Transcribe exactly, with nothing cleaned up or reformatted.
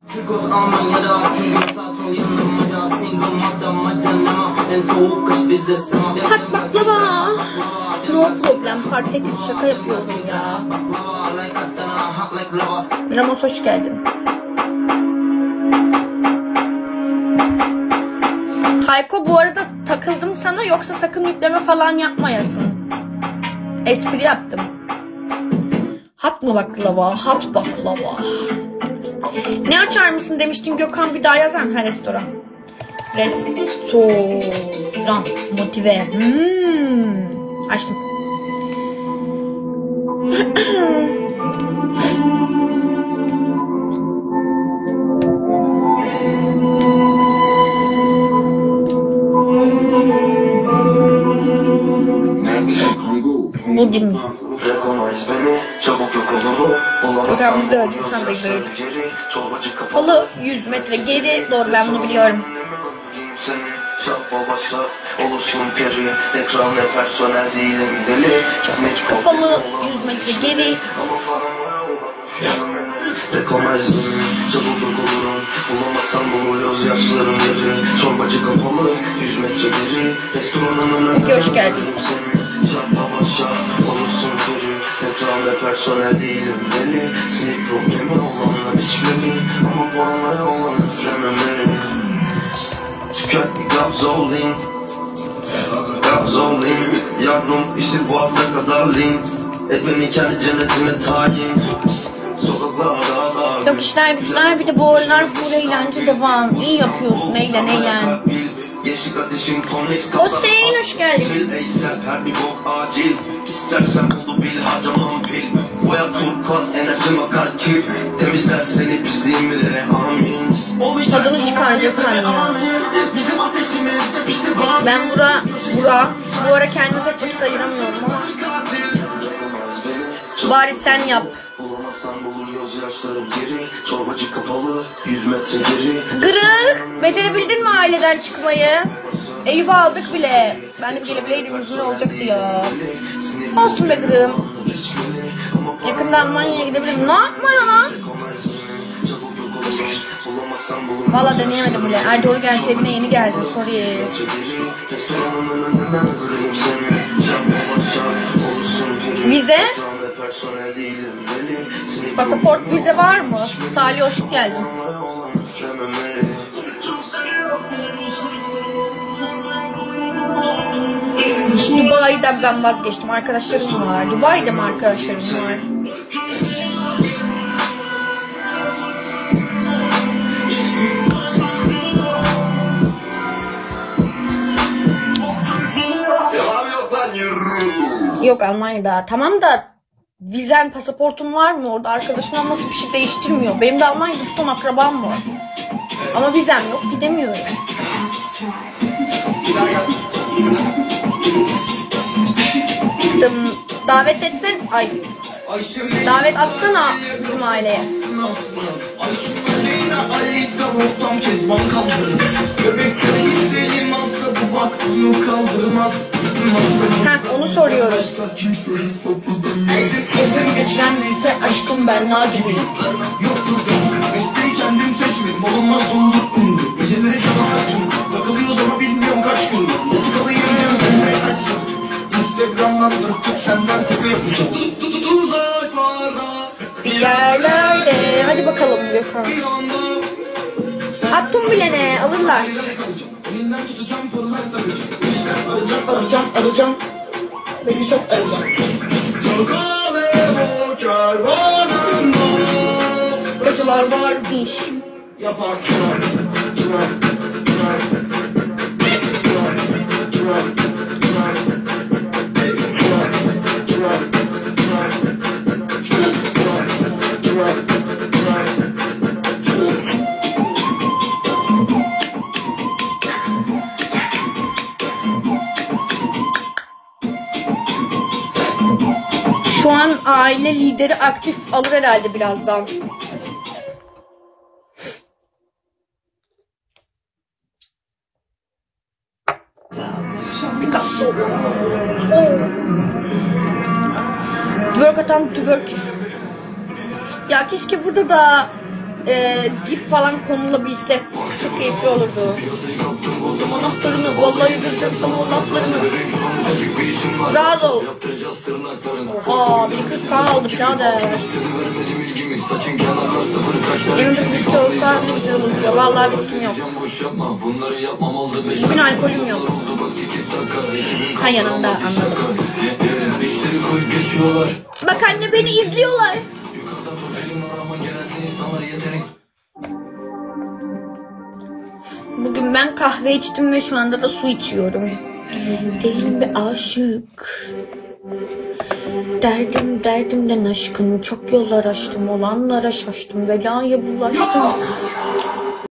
Pat baklava. No problem. Parti şaka yapıyorsun ya. Ramos hoş geldin. Hayko bu arada takıldım sana, yoksa sakın yükleme falan yapmayasın. Espri yaptım. Hat mı baklava? Hat baklava. Ne açar mısın demiştin Gökhan, bir daha yazar mı? Ha, restoran. Restoran. Motive. Hmm. Açtım. Bugün Programımızda öldü, sen de gördün. Halı yüz metre geri doğru, ben bunu biliyorum. Kapalı yüz metre geri. Rekomez beni, çabuk yok olurum. Bulamazsam buluyoruz yaşlarım yeri. Çorbacı kapalı, yüz metre geri. Restoranın önüne hoş geldin. Olursun geri. Ekranda personel değilim deli. Sinir problemi olanlar içmeli. Ama boranaya olan üflememeli. Tüket gabzolin. Gabzolin. Yavrum işte boğaza kadar link. Et beni kendi cennetine tayin. Yok işler güçler, bir de bu oyunlar full eğlence devam. İyi yapıyorsun, eğlen eğlen. Hüseyin hoş geldin. Her bir bok acil. İstersen bunu bil, harcamam pil. Boya turkuaz enerjim akar kil. Temizler seni pisliğim bile, amin. Tadını çıkaracak anne. Ben bura, bura, bu ara kendime tek vakit ayıramıyorum ama. Bari sen yap. Gırık, becerebildin mi aileden çıkmayı? Eyüp'ü aldık bile. Ben de gelebileydim, yüzün olacaktı ya. Olsun be gırığım. Yakında Almanya'ya gidebilirim. Ne yapmaya lan? Valla deneyemedim bile. Ay doğru, gerçi evine yeni geldin. Sorry. Vize? Pasaport vize var mı? Salih hoş geldin. Dubai'den ben vazgeçtim. Arkadaşlarım var. Dubai'de mi arkadaşlarım var? Yok Almanya'da. Tamam da vizen, pasaportun var mı orada? Arkadaşın olması bir şey değiştirmiyor. Benim de Almanya'da bir ton akrabam var. Ama vizem yok, gidemiyorum. Çıktım. Davet etsen, ay. Davet atsana bizim aileye. Heh, onu soruyorum. Evrim geçlendiyse aşkım ben nadirim. Yoktur da mesleği kendim seçmedim. Olunmaz doğuluk ünlü. Geceleri canım açım. Takılıyoruz ama bilmiyorum kaç gündür. Yatkalıyım diyorum ben kaç saat. Instagram'dan dürttüm senden koku yapacağım. Uzaklarda bir yerlerde. Hadi bakalım Gökhan. Attım bile ne? Alırlar. Elinden tutacağım, fırlar takacağım. Alacağım, alacağım, alacağım. Beni çok alacağım. Çok alev o kervanında. Kaçılar var iş. Yapar turar, turar, turar, turar, turar, turar, turar, turar, turar, turar, turar. Şu an aile lideri aktif, alır herhalde birazdan. Picasso. Oh. Twerk atan twerk. Ya keşke burada da e, gif falan konulabilse çok keyifli olurdu. Buldum anahtarını, vallahi yedireceğim sana o laflarını. Rahat ol. Oha, bir kırk K aldı birader. Yanımda viski olsa ne güzel olur ya. Vallahi viskim yok. Bugün alkolüm yok. Ha, yanımda, anladım. Bak anne, beni izliyorlar. Bugün ben kahve içtim ve şu anda da su içiyorum. Derin bir aşık. Derdim derdimden aşkın. Çok yollar açtım, olanlara şaştım. Belaya bulaştım.